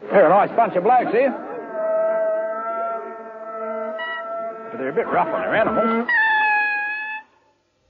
They're a nice bunch of blokes here. But they're a bit rough on their animals.